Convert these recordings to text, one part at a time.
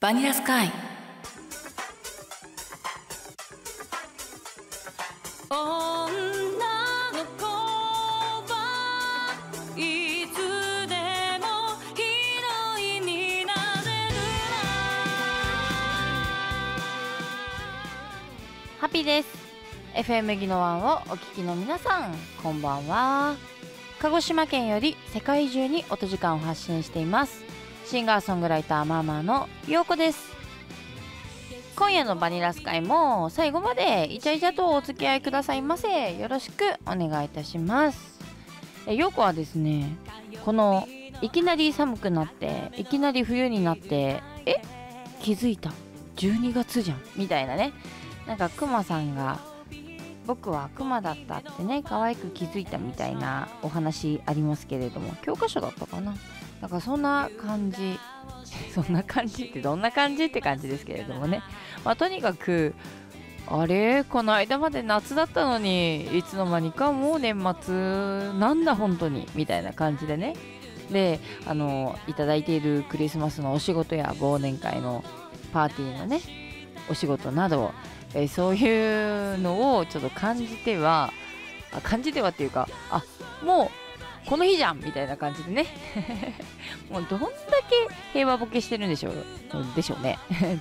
バニラスカイ。女の子はいつでもヒロインになれるな。 ハッピーです。 FM ギノワンをお聞きの皆さん、こんばんは。鹿児島県より世界中に音時間を発信していますシンガーソングライターママのようこです。今夜のバニラスカイも最後までイチャイチャとお付き合いくださいませ。よろしくお願いいたします。ようこはですね、このいきなり寒くなっていきなり冬になって気づいた12月じゃんみたいなね、なんかクマさんが僕はクマだったってね、可愛く気づいたみたいなお話ありますけれども、教科書だったかな。なんかそんな感じそんな感じってどんな感じって感じですけれどもね、とにかくあれ、この間まで夏だったのにいつの間にかもう年末なんだ本当にみたいな感じでね。で、いただいているクリスマスのお仕事や忘年会のパーティーのねお仕事など、そういうのをちょっと感じてはっていうか、もうこの日じゃんみたいな感じでねもうどんだけ平和ボケしてるんでしょうねでしょうね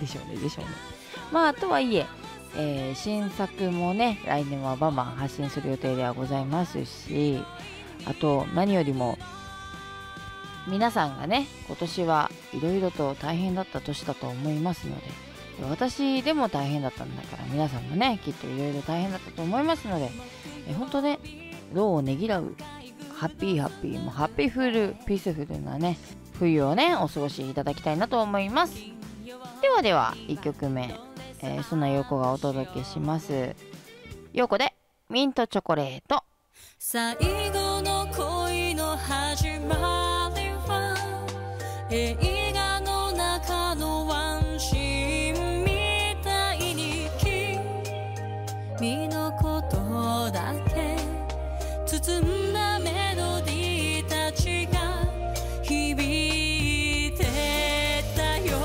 とはいえ新作もね来年はバンバン発信する予定ではございますし、あと何よりも皆さんがね今年はいろいろと大変だった年だと思いますので、私でも大変だったんだから皆さんもねきっといろいろ大変だったと思いますので、本当ね労をねぎらうハッピーもハッピーフルピースフルなね冬をねお過ごしいただきたいなと思います。では1曲目、そんなヨーコがお届けします。ヨーコでミントチョコレート。 最後の恋の始まりは映画の中のワンシーンみたいに君のことだけ包んだメロディーたちが響いてたよ。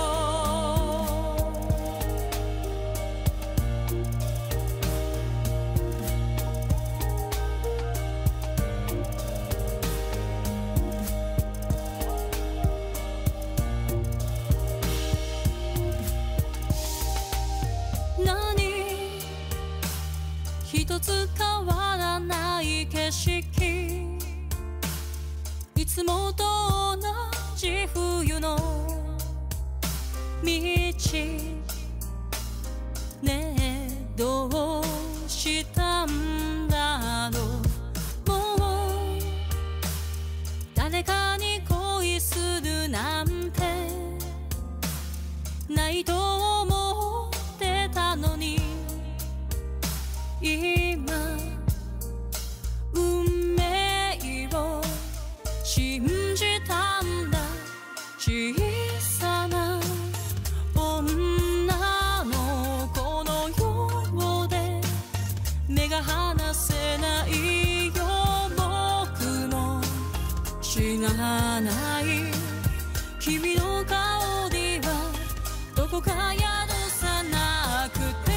何一つ変わらない景色、いつもと同じ冬の道ねえ、どうしたんだろう。もう誰かに恋するなんてないと思ってたのに、今運命を信じたんだ。小さな女の子のようで目が離せないよ。僕の知らない君の顔にはどこかやるさなくて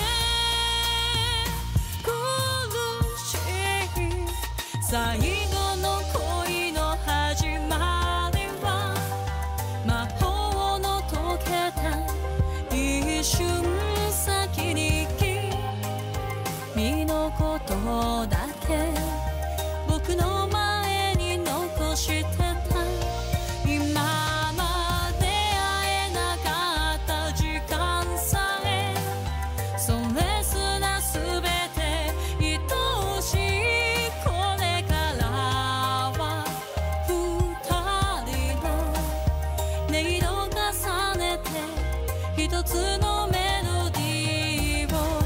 苦しい。最後の恋の始まりは魔法の解けた一瞬先に君のことだけ僕の前に残してた。今まで会えなかった時間さえそれすら全て愛しい。これからは二人の音色重ねて一つのメロディーを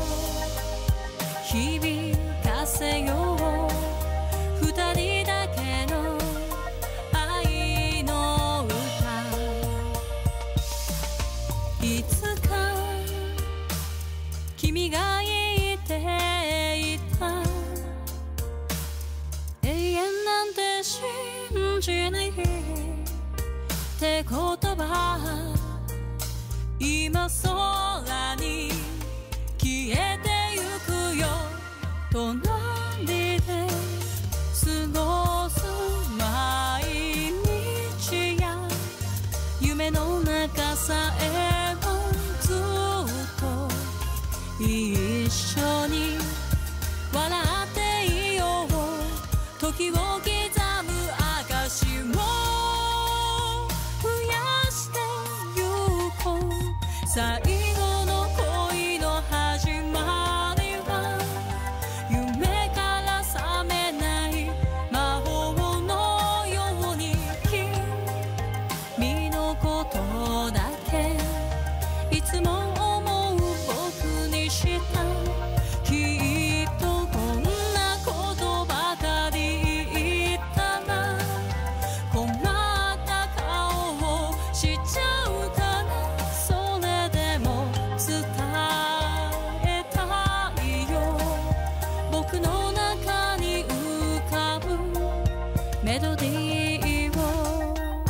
響かせよう。二人だけの愛の歌。いつか君が言っていた永遠なんて信じないって言葉、今は空に消えてゆくよ隣で過ごす毎日や夢の中さえもずっと一緒に笑っていよう時を刻む証を増やしてゆこう最後の恋の始まりは夢から覚めない魔法のように君のことだけいつも思う僕にしたきっとこんなことばかり言ったな困った顔をしちゃうからそれでも伝えたいよ僕の中に浮かぶメロディーを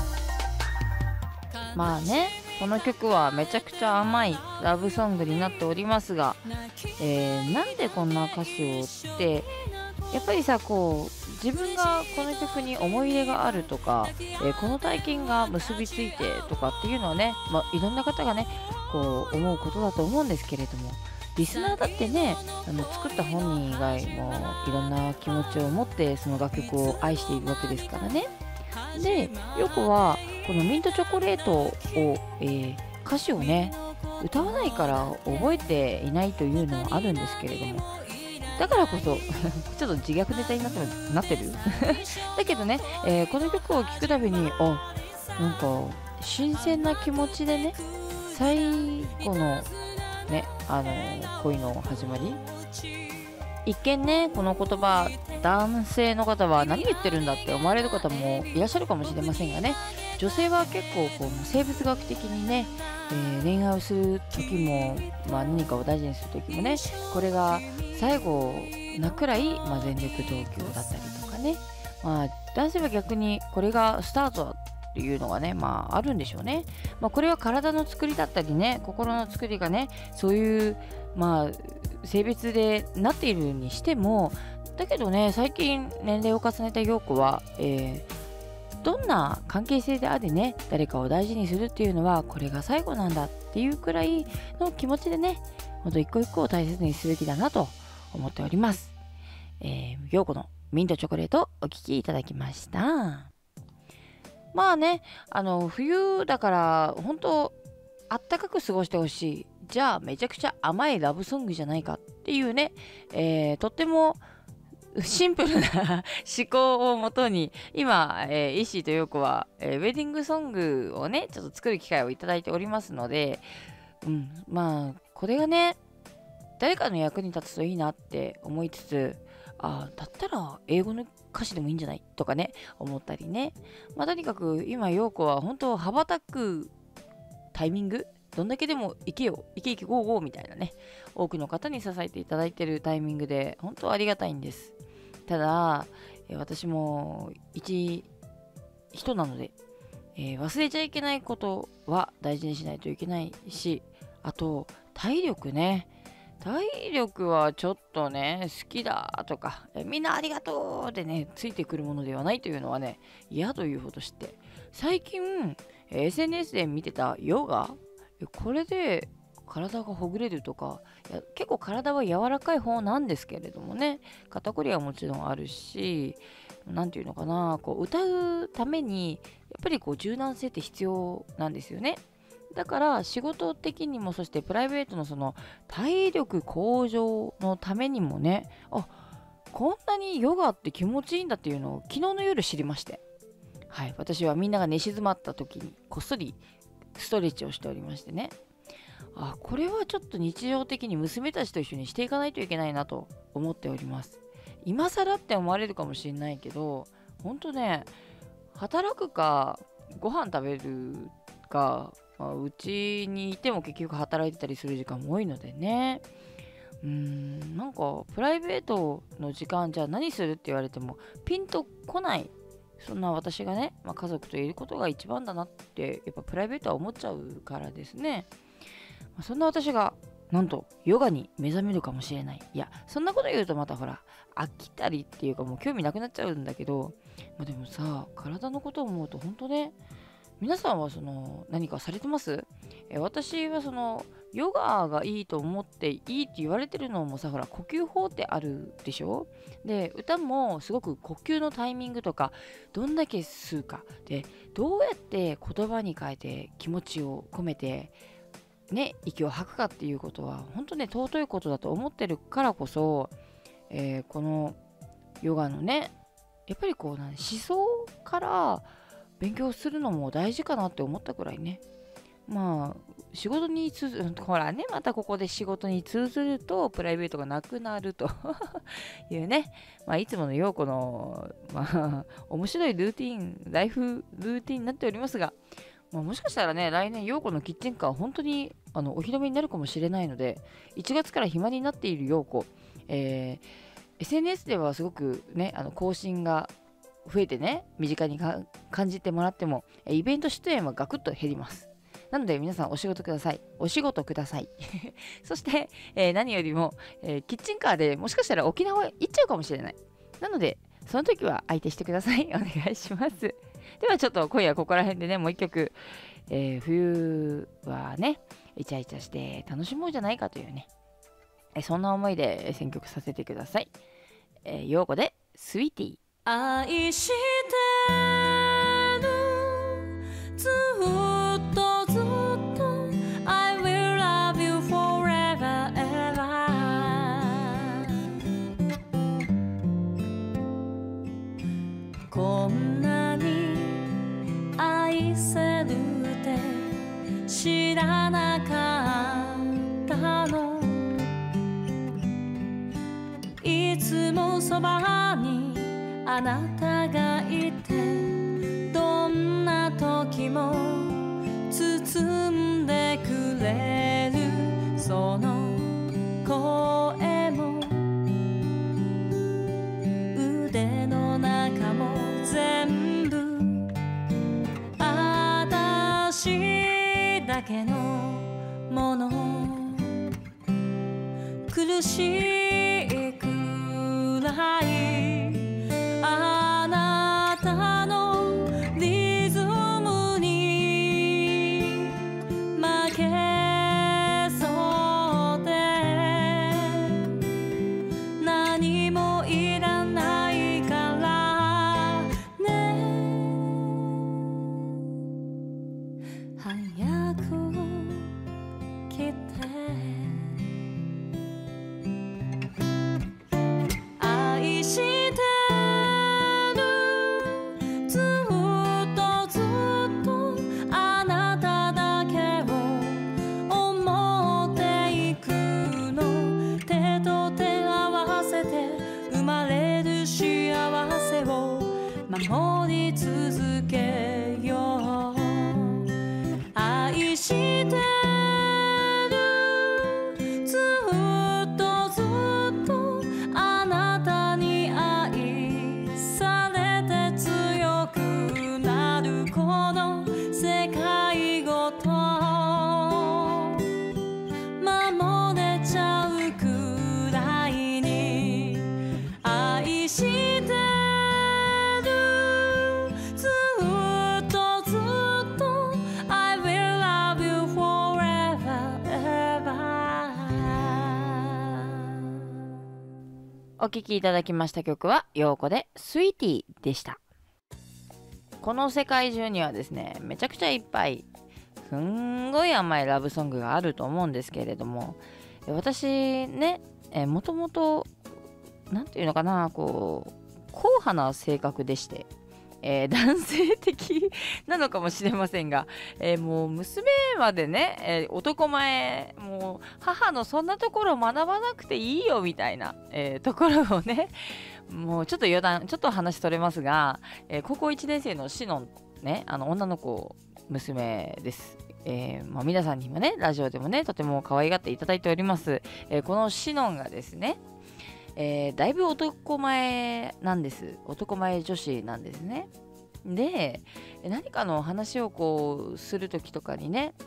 まあね、この曲はめちゃくちゃ甘いラブソングになっておりますが、なんでこんな歌詞をってやっぱりさ、こう自分がこの曲に思い入れがあるとか、この体験が結びついてとかっていうのはね、いろんな方がねこう思うことだと思うんですけれども、リスナーだってね、作った本人以外もいろんな気持ちを持ってその楽曲を愛しているわけですからね。で、ヨコはこのミントチョコレートを、歌詞をね歌わないから覚えていないというのはあるんですけれども、だからこそちょっと自虐ネタになってるだけどね、この曲を聴くたびになんか新鮮な気持ちでね、最後のね恋の始まり、一見ねこの言葉男性の方は何言ってるんだって思われる方もいらっしゃるかもしれませんがね、女性は結構こう生物学的にね、恋愛をする時も、何かを大事にする時もね、これが最後なくらい、全力投球だったりとかね、男性は逆にこれがスタートだっていうのがね、あるんでしょうね。これは体の作りだったりね、心の作りがね、そういう性別でなっているにしても、だけどね、最近年齢を重ねた陽子は、どんな関係性であれね、誰かを大事にするっていうのはこれが最後なんだっていうくらいの気持ちでね、ほんと一個一個を大切にすべきだなと思っております。陽子のミントチョコレートお聴きいただきました。冬だから本当あったかく過ごしてほしい、じゃあめちゃくちゃ甘いラブソングじゃないかっていうね、とってもシンプルな思考をもとに今、イッシーとヨーコは、ウェディングソングをねちょっと作る機会をいただいておりますので、これがね誰かの役に立つといいなって思いつつ、だったら英語の歌詞でもいいんじゃないとかね思ったりね、とにかく今ヨーコは本当羽ばたくタイミング、どんだけでも行けよ、行け行けゴーゴーみたいなね、多くの方に支えていただいているタイミングで本当ありがたいんです。ただ、私も一人なので、忘れちゃいけないことは大事にしないといけないし、あと体力ね、体力はちょっとね好きだとかみんなありがとうでねついてくるものではないというのはね嫌というほど知って、最近、SNS で見てたヨガ、これで体がほぐれるとか、結構体は柔らかい方なんですけれどもね、肩こりはもちろんあるし、なんていうのかな、こう歌うためにやっぱりこう柔軟性って必要なんですよね。だから仕事的にも、そしてプライベートのその体力向上のためにもね、こんなにヨガって気持ちいいんだっていうのを昨日の夜知りまして、私はみんなが寝静まった時にこっそりストレッチをしておりましてね、これはちょっと日常的に娘たちと一緒にしていかないといけないなと思っております。今更って思われるかもしれないけど、本当ね、働くかご飯食べるか、うちにいても結局働いてたりする時間も多いのでね、なんかプライベートの時間じゃあ何するって言われてもピンとこない、そんな私がね、家族といることが一番だなってやっぱプライベートは思っちゃうからですね。 そんな私がなんとヨガに目覚めるかもしれない。いや、そんなこと言うとまたほら飽きたりっていうかもう興味なくなっちゃうんだけど、でもさ、体のことを思うと本当ね、皆さんは何かされてます？私はヨガがいいと思っていいって言われてるのもさ、ほら呼吸法ってあるでしょ。で、歌もすごく呼吸のタイミングとかどんだけ吸うかで、どうやって言葉に変えて気持ちを込めてね、息を吐くかっていうことは本当ね、尊いことだと思ってるからこそ、このヨガのね、やっぱり思想から勉強するのも大事かなって思ったくらいね。仕事にほらね、またここで仕事に通ずるとプライベートがなくなるというね、いつもの陽子の面白いライフルーティンになっておりますが、もしかしたらね、来年陽子のキッチンカー本当にお披露目になるかもしれないので、1月から暇になっている陽子、SNS ではすごくね、更新が増えてね、身近に感じてもらっても、イベント出演はガクッと減ります。なので皆さんお仕事ください。そして、何よりも、キッチンカーでもしかしたら沖縄行っちゃうかもしれない。なのでその時は相手してください。お願いします。ではちょっと今夜ここら辺でね、もう一曲、冬はねイチャイチャして楽しもうじゃないかというね、そんな思いで選曲させてください。陽子でスイーティー。 愛してる、ずっとずっと I will love you forever ever。 こんなに愛せるって知らなかったの。いつもそばにあなたがいて、どんな時も包んでくれるその声も、腕の中も全部私だけのもの。苦しいくらいあなたのリズムに負けそうで、何もいらないからね。早く来て愛してる、ずっとずっとあなただけを思っていくの。手と手合わせて生まれる幸せを守り続けよう。愛してお聴きいただきました曲は陽子でスイーティーでした。この世界中にはですね、めちゃくちゃいっぱいすんごい甘いラブソングがあると思うんですけれども、私ね、もともとなんていうのかな、硬派な性格でして、男性的なのかもしれませんが、もう娘までね、男前、もう母のそんなところを学ばなくていいよみたいな、ところをね、もうちょっと話それますが、高校1年生のシノンね、女の子娘です。皆さんにもね、ラジオでもね、とても可愛がっていただいております。このシノンがですね、だいぶ男前なんです。男前女子なんですね。で、何かの話をするときとかにね、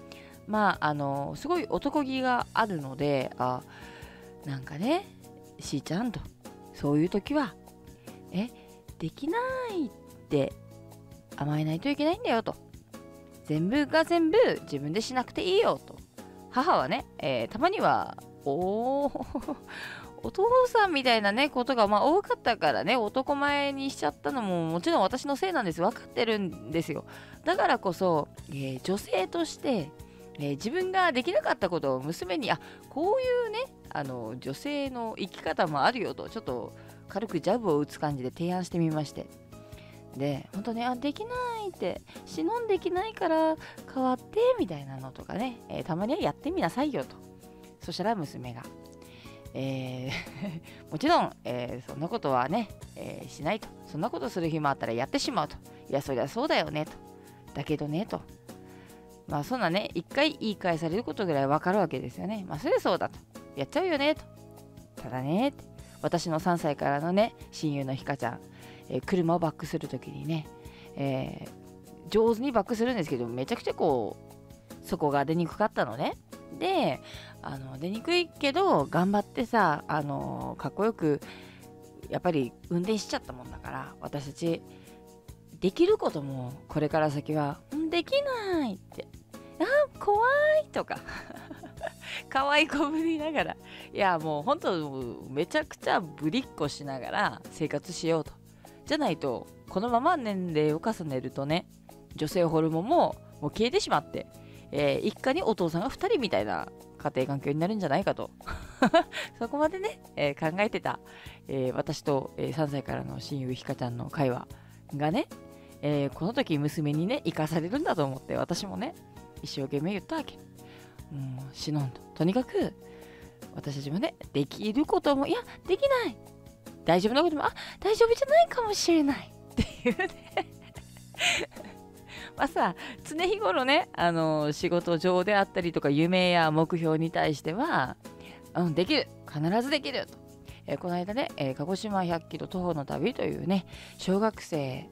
すごい男気があるので、なんかね、しーちゃんと、そういう時はできないって甘えないといけないんだよと、全部が全部自分でしなくていいよと。母はね、たまにはお父さんみたいなねことが多かったからね、男前にしちゃったのももちろん私のせいなんです。分かってるんですよ。だからこそ、女性として、自分ができなかったことを娘にこういうね女性の生き方もあるよと、ちょっと軽くジャブを打つ感じで提案してみまして、で本当ね、できないって、忍んできないから変わってみたいなのとかね、たまにはやってみなさいよと。そしたら娘が、もちろん、そんなことはね、しないと。そんなことする日もあったらやってしまうと。いやそりゃそうだよねと。だけどねと。そんなね、一回言い返されることぐらいわかるわけですよね。それはそうだと。やっちゃうよねと。ただね、私の3歳からのね、親友のひかちゃん、車をバックするときにね、上手にバックするんですけど、めちゃくちゃそこが出にくかったのね。で、出にくいけど、頑張ってさ、かっこよく、やっぱり運転しちゃったもんだから、私たち、できることも、これから先は、できないって、怖いとか、可愛い子ぶりながら、いや、もう本当、めちゃくちゃぶりっこしながら生活しようと。じゃないと、このまま年齢を重ねるとね、女性ホルモンも消えてしまって、一家にお父さんが2人みたいな家庭環境になるんじゃないかとそこまでね、考えてた、私と、3歳からの親友ひかちゃんの会話がね、この時娘にね生かされるんだと思って、私もね一生懸命言ったわけ。死のんとにかく私たちもね、できることも、いやできない、大丈夫なことも大丈夫じゃないかもしれないっていうね常日頃ね、仕事上であったりとか夢や目標に対しては、できる、必ずできると。この間ね、鹿児島100キロ徒歩の旅というね、小学生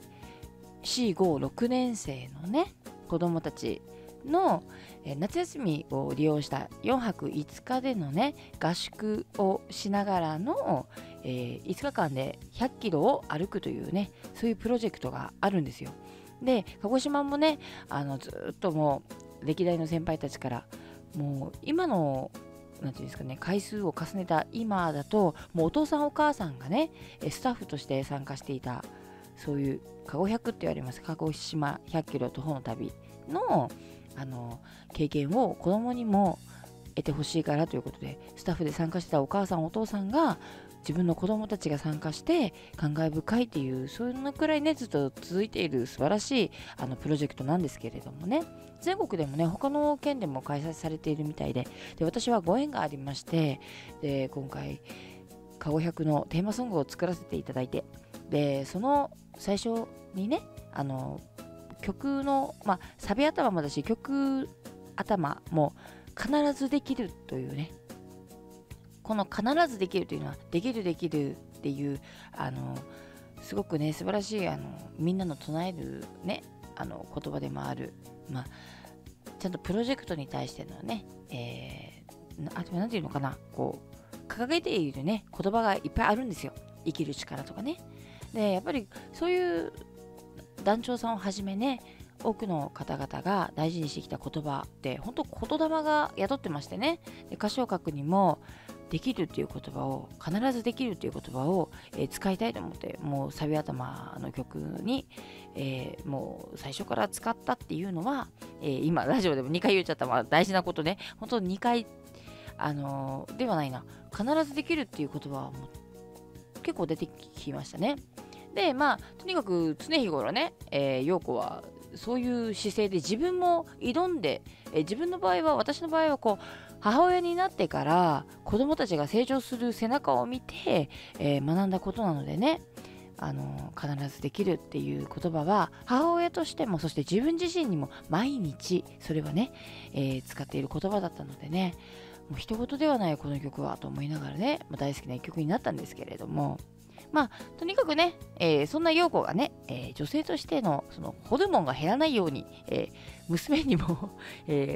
4、5、6年生のね子供たちの、夏休みを利用した4泊5日でのね合宿をしながらの、5日間で100キロを歩くというね、そういうプロジェクトがあるんですよ。で、鹿児島もね、ずっともう歴代の先輩たちから、もう今のなんていうんですかね、回数を重ねた今だと、もうお父さんお母さんがねスタッフとして参加していた、そういう鹿児100って言われます、鹿児島100キロ徒歩の旅の経験を子供にも得てほしいからということで、スタッフで参加してたお母さんお父さんが自分の子供たちが参加して感慨深いっていう、そんなくらいねずっと続いている素晴らしいプロジェクトなんですけれどもね、全国でもね他の県でも開催されているみたいで、私はご縁がありまして、で今回鹿児100のテーマソングを作らせていただいて、でその最初にね曲の、サビ頭もだし曲頭も必ずできるというね、この必ずできるというのは、できるできるっていうすごくね素晴らしいみんなの唱えるね言葉でもある、ちゃんとプロジェクトに対してのね、なんていうのかな、掲げているね言葉がいっぱいあるんですよ。生きる力とかね。でやっぱりそういう団長さんをはじめね、多くの方々が大事にしてきた言葉って本当言霊が宿ってましてね、で歌詞を書くにもできるっていう言葉を、必ずできるっていう言葉を、使いたいと思って、もうサビ頭の曲に、もう最初から使ったっていうのは、今ラジオでも2回言っちゃった、大事なことね、本当に2回ではないな、必ずできるっていう言葉はもう結構出てきましたね。でとにかく常日頃ね、陽子はそういう姿勢で自分も挑んで、自分の場合は、私の場合は母親になってから子供たちが成長する背中を見て、学んだことなのでね、必ずできるっていう言葉は母親としても、そして自分自身にも毎日それはね、使っている言葉だったのでね、もう一言ではないこの曲はと思いながらね、大好きな一曲になったんですけれども、とにかくね、そんな陽子がね、女性としてのそのホルモンが減らないように、娘にも、出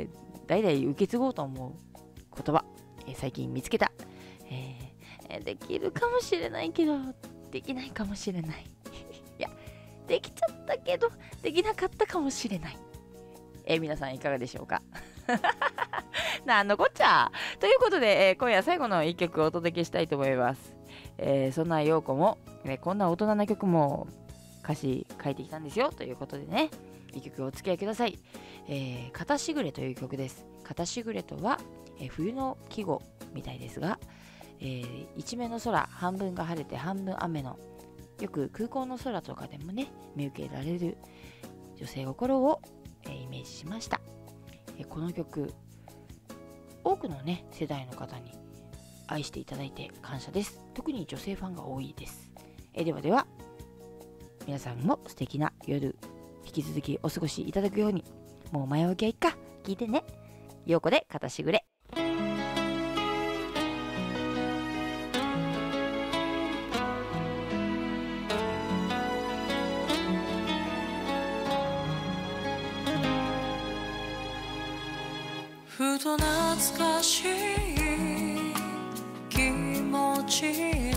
代々受け継ごうと思う言葉、最近見つけた、できるかもしれないけどできないかもしれないいやできちゃったけどできなかったかもしれない、皆さんいかがでしょうかなんのこっちゃということで、今夜最後の一曲をお届けしたいと思います。そんな陽子も、こんな大人な曲も歌詞書いてきたんですよということでね、一曲お付き合いください。片しぐれという曲です。片しぐれとは、冬の季語みたいですが、一面の空半分が晴れて半分雨の、よく空港の空とかでもね見受けられる女性心を、イメージしました。この曲多くのね世代の方に愛していただいて感謝です。特に女性ファンが多いです。ではでは皆さんも素敵な夜引き続きお過ごしいただくように。もう前置きはいっか、聞いてね。陽子で片しぐれ。 ふと懐かしい気持ちで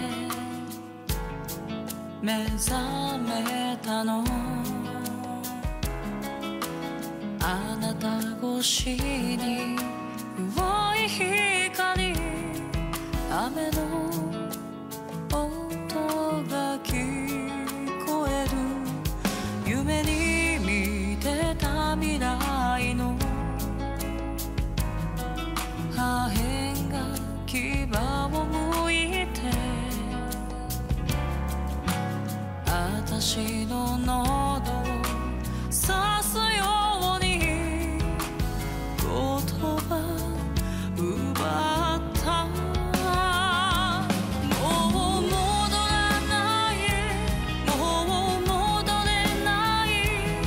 目覚めたの、あなた越しに弱い光、雨の音が聞こえる、夢に見てた未来の破片が牙をむいて、私の喉を刺すように言葉奪った。もう戻らない、もう戻れない、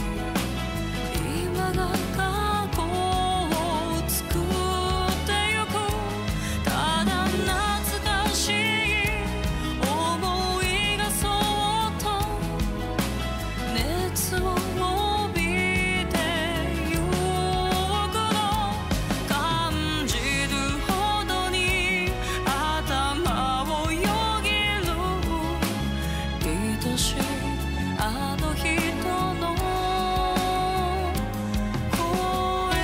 今が過去を作ってゆく。ただ懐かしい思いがそっと熱を帯びてゆくの、感じるほどに頭をよぎる愛しいあの人の声。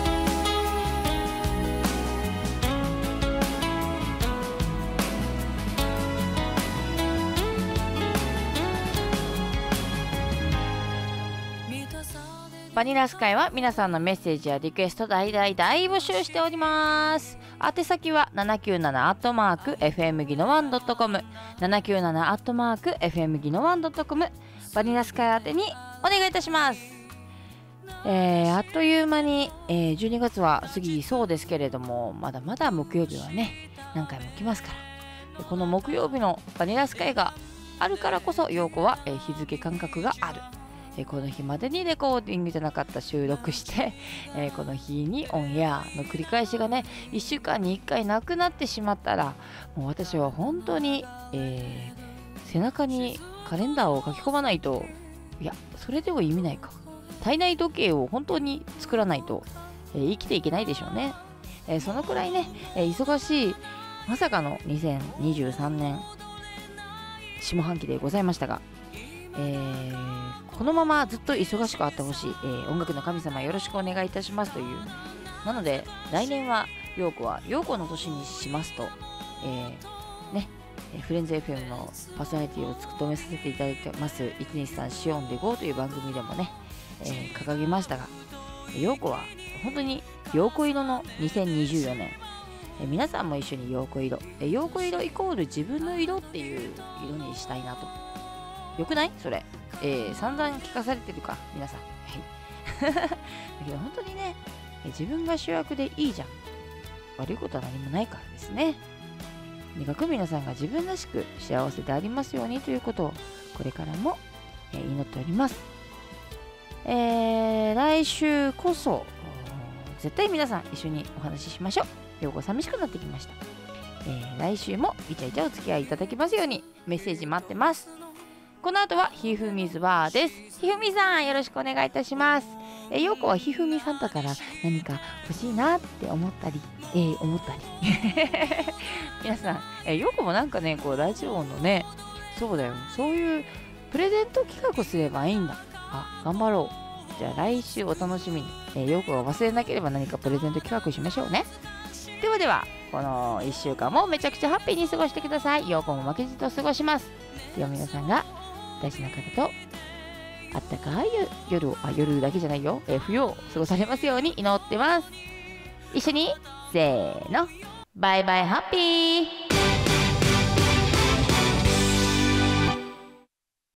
バニラスカイは皆さんのメッセージやリクエスト大募集しております。宛先は 797@fm ギノワン .com 797@fm ギノワン .com バニラスカイ宛てにお願いいたします。あっという間に、12月は過ぎそうですけれども、まだまだ木曜日はね何回も来ますから、この木曜日のバニラスカイがあるからこそ陽子は、日付感覚がある。この日までにレコーディングじゃなかった収録して、この日にオンエアの繰り返しがね1週間に1回なくなってしまったら、もう私は本当に、背中にカレンダーを書き込まないと、いやそれでは意味ないか、体内時計を本当に作らないと、生きていけないでしょうね。そのくらいね、忙しいまさかの2023年下半期でございましたが、このままずっと忙しくあってほしい、音楽の神様よろしくお願いいたしますという。なので来年は陽子は陽子の年にしますと、フレンズ FM のパーソナリティを務めさせていただいてます123シオンで GO という番組でもね、掲げましたが、陽子は本当に陽子色の2024年、皆さんも一緒に陽子色、陽子色イコール自分の色っていう色にしたいなと。よくないそれ、散々聞かされてるか皆さん、はいだけど本当にね、自分が主役でいいじゃん。悪いことは何もないからですね。とにかく皆さんが自分らしく幸せでありますようにということをこれからも、祈っております。来週こそ絶対皆さん一緒にお話ししましょう。陽子寂しくなってきました。来週もイチャイチャお付き合いいただきますようにメッセージ待ってます。この後はひふみずバーです。ひふみさんよろしくお願いいたします。 ようこはひふみさんだから何か欲しいなって思ったり、皆さん、ようこもなんかね、こうラジオのね、そうだよ、そういうプレゼント企画すればいいんだ。あ、頑張ろう。じゃあ来週お楽しみに。ようこが忘れなければ何かプレゼント企画しましょうね。ではでは、この1週間もめちゃくちゃハッピーに過ごしてください。ようこも負けじと過ごします。では皆さんが大事な方とあったかい夜だけじゃないよ、冬を過ごされますように祈ってます。一緒にせーの、バイバイハッピー。